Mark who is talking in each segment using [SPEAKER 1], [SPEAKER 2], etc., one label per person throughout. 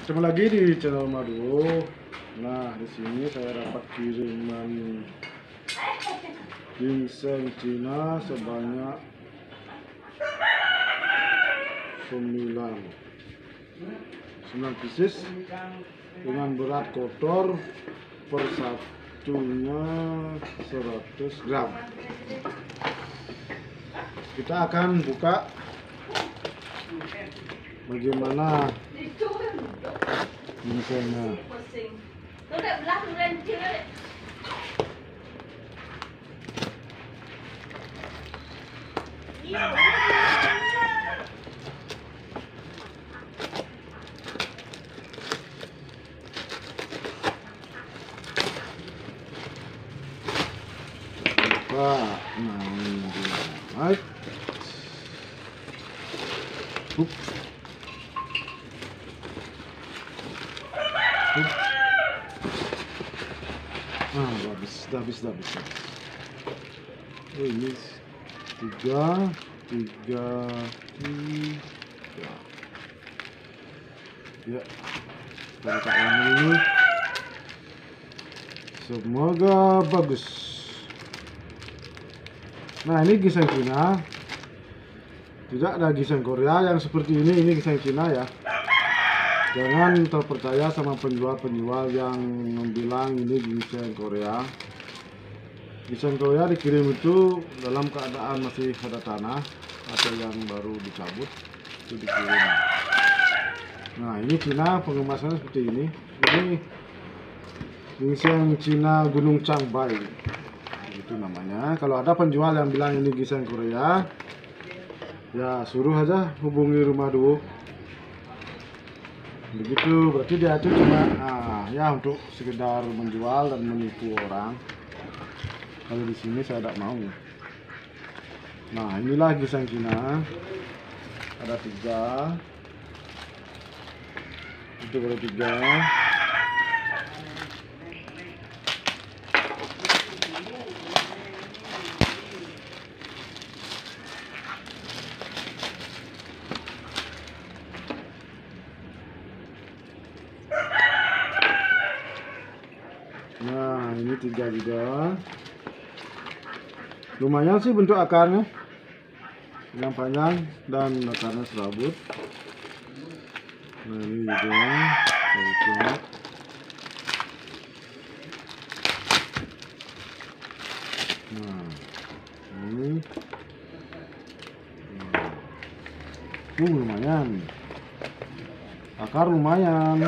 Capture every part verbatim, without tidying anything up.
[SPEAKER 1] Ketemu lagi di channel Madu. Nah, di sini saya dapat kiriman ginseng Cina sebanyak sembilan pieces dengan berat kotor per satunya seratus gram. Kita akan buka bagaimana ginsengnya. Buka, nah ini dia. Baik. Hup. Hup. Ah, habis, habis, habis. Oh, ini tiga, tiga, tiga. Ya, kita buka yang ini. Semoga bagus. Nah, ini ginseng Cina. Tidak ada ginseng Korea yang seperti ini. Ini ginseng Cina ya. Jangan terpercaya sama penjual-penjual yang bilang ini ginseng Korea. Ginseng Korea dikirim itu dalam keadaan masih ada tanah atau yang baru dicabut, itu dikirim. Nah, ini Cina pengemasannya seperti ini. Ini ginseng Cina Gunung Changbai, itu namanya. Kalau ada penjual yang bilang ini ginseng Korea, ya suruh aja hubungi Rumah Duo. Begitu, berarti dia itu cuma ah, ya untuk sekedar menjual dan menipu orang. Kalau di sini saya tidak mau. Nah, inilah ginseng Cina. Ada tiga. Itu baru tiga. Nah, ini tiga juga. Lumayan sih bentuk akarnya, yang panjang dan akarnya serabut. Nah, ini juga kita. Nah, ini uh, lumayan, akar lumayan.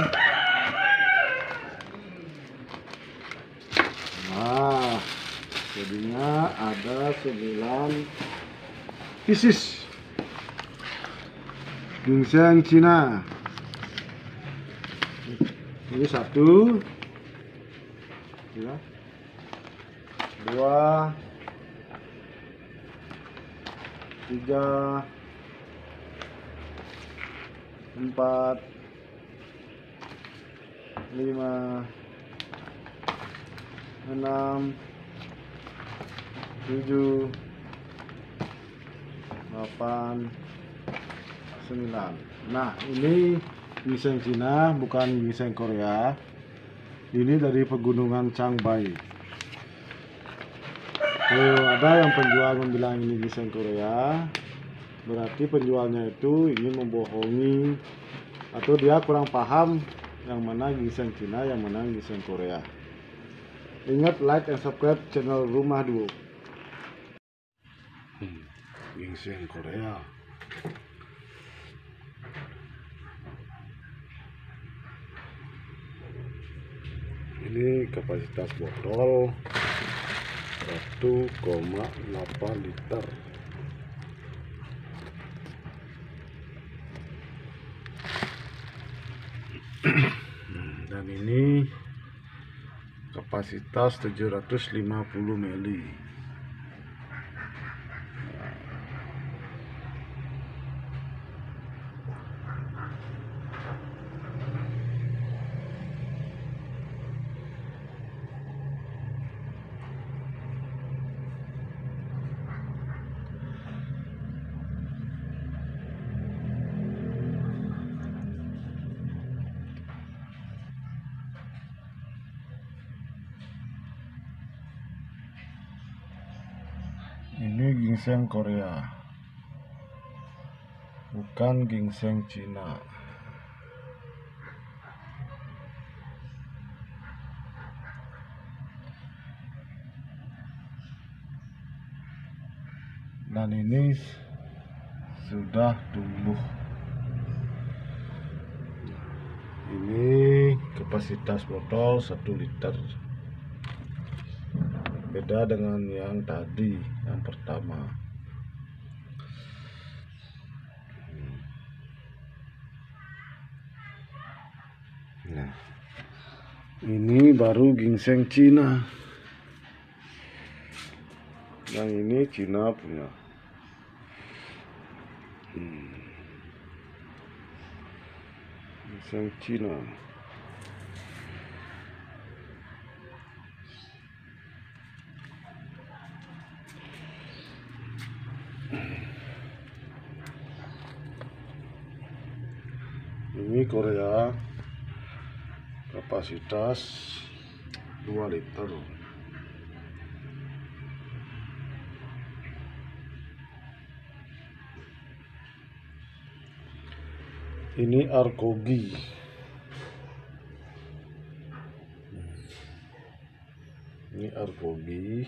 [SPEAKER 1] Nah, jadinya ada sembilan pieces ginseng Cina. Ini satu, ya, dua, tiga, empat, lima, enam, tujuh, delapan, sembilan. Nah, ini ginseng Cina, bukan ginseng Korea. Ini dari pegunungan Changbai. Kalau ada yang penjual membilang ini ginseng Korea, berarti penjualnya itu ingin membohongi atau dia kurang paham yang mana ginseng Cina, yang mana ginseng Korea. Ingat like and subscribe channel Rumah Duo. Hmm, ginseng Korea. Ini kapasitas botol satu koma delapan liter. Dan ini kapasitas tujuh ratus lima puluh mililiter. Ini ginseng Korea, bukan ginseng Cina. Dan ini sudah tumbuh. Ini kapasitas botol satu liter. Beda dengan yang tadi, yang pertama. Nah, ini baru ginseng Cina. Yang ini Cina punya. Hmm. Ginseng Cina. Ini Korea, kapasitas dua liter. Ini Arkogi. Ini Arkogi.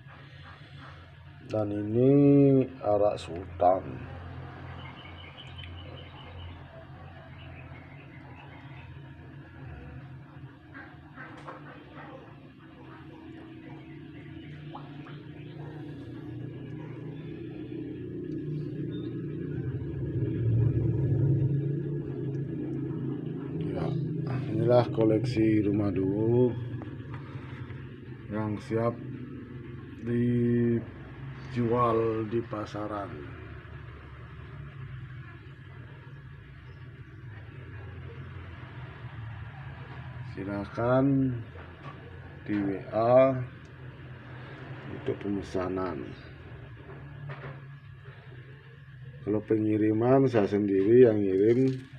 [SPEAKER 1] Dan ini arak sultan. Inilah koleksi rumah dulu yang siap dijual di pasaran. Silakan di W A untuk pemesanan. Kalau pengiriman saya sendiri yang ngirim.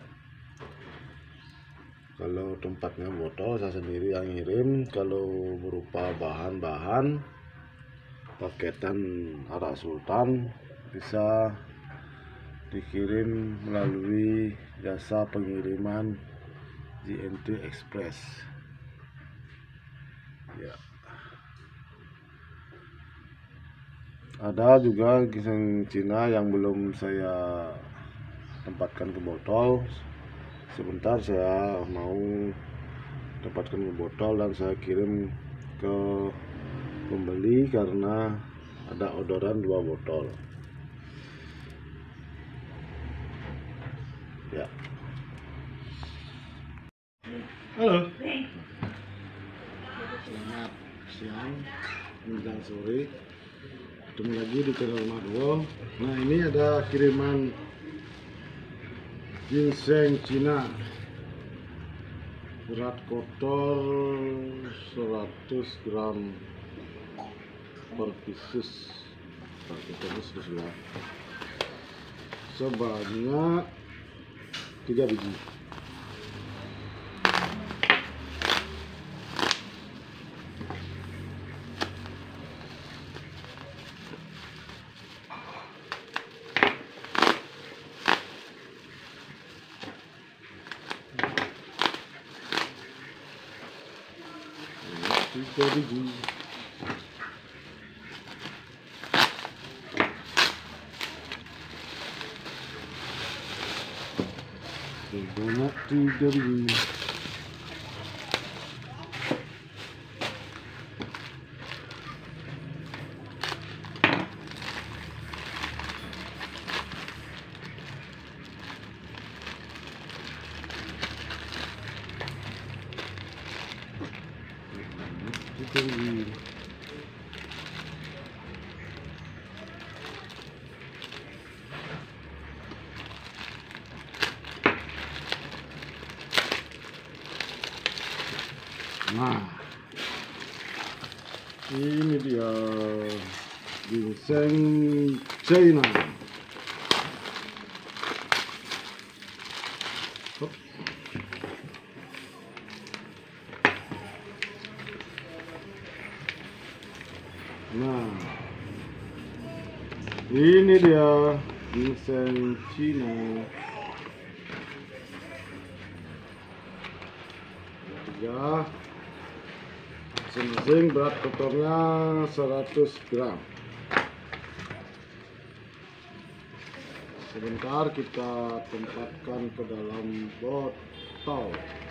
[SPEAKER 1] Kalau tempatnya botol saya sendiri yang ngirim. Kalau berupa bahan-bahan paketan arak sultan bisa dikirim melalui jasa pengiriman J N T Express. Ya. Ada juga ginseng Cina yang belum saya tempatkan ke botol. Sebentar saya mau tempatkan ke botol dan saya kirim ke pembeli karena ada orderan dua botol. Ya. Halo. Selamat siang menjelang sore. Ketemu lagi di channel Rumah Duo. Nah, ini ada kiriman ginseng Cina, berat kotor seratus gram per pieces. Kotornya sudah sudah sebanyak tiga biji. Tiga biji. Sebanyak tiga biji. Tinggi. Nah, ini dia ginseng China. Hop. Nah, Ini dia ginseng Cina. Tiga. Masing-masing berat kotornya seratus gram. Sebentar kita tempatkan ke dalam botol.